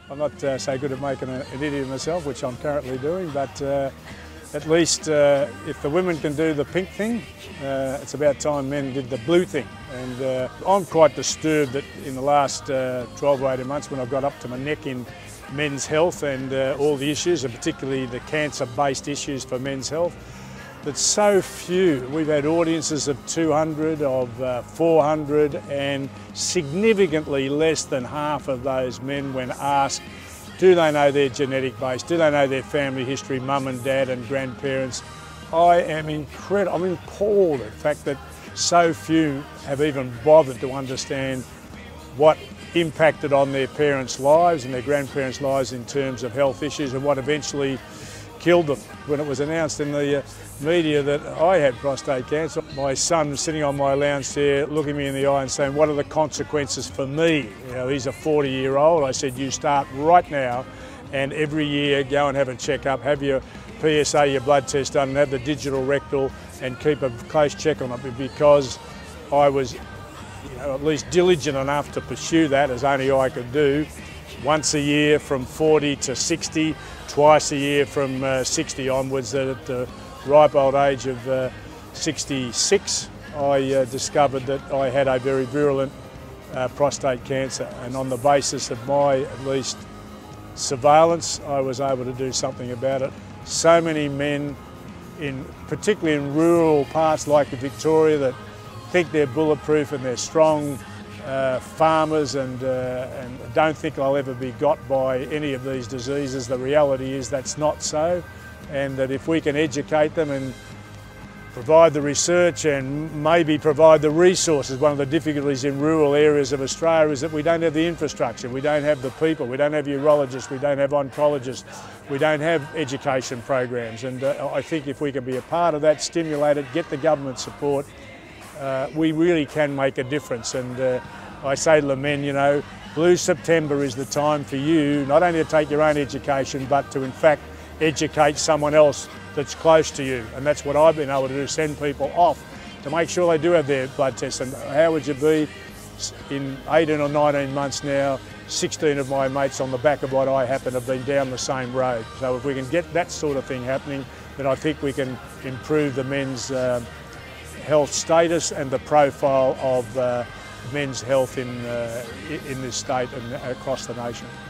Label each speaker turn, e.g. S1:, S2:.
S1: I'm not so good at making an idiot of myself, which I'm currently doing, but at least if the women can do the pink thing, it's about time men did the blue thing. And I'm quite disturbed that in the last 12 or 18 months, when I got up to my neck in men's health and all the issues, and particularly the cancer-based issues for men's health, that so few, we've had audiences of 200, of 400, and significantly less than half of those men, when asked, do they know their genetic base, do they know their family history, mum and dad and grandparents. I am I'm appalled at the fact that so few have even bothered to understand what impacted on their parents' lives and their grandparents' lives in terms of health issues, and what eventually killed them. When it was announced in the media that I had prostate cancer, my son was sitting on my lounge chair looking me in the eye and saying, what are the consequences for me? You know, he's a 40-year-old. I said, you start right now and every year go and have a checkup, have your PSA, your blood test done, and have the digital rectal, and keep a close check on it, because I was at least diligent enough to pursue that, as only I could do. Once a year from 40 to 60, twice a year from 60 onwards. At the ripe old age of 66, I discovered that I had a very virulent prostate cancer, and on the basis of my, at least, surveillance, I was able to do something about it. So many men, particularly in rural parts like Victoria, that think they're bulletproof and they're strong farmers and don't think they'll ever be got by any of these diseases. The reality is that's not so, and that if we can educate them and provide the research and maybe provide the resources. One of the difficulties in rural areas of Australia is that we don't have the infrastructure, we don't have the people, we don't have urologists, we don't have oncologists, we don't have education programs, and I think if we can be a part of that, stimulate it, get the government support, we really can make a difference. And I say to the men, you know, Blue September is the time for you not only to take your own education, but to in fact educate someone else that's close to you. And that's what I've been able to do, send people off to make sure they do have their blood tests. And how would you be, in 18 or 19 months now, 16 of my mates on the back of what I happen have been down the same road. So if we can get that sort of thing happening, then I think we can improve the men's health status and the profile of men's health in this state and across the nation.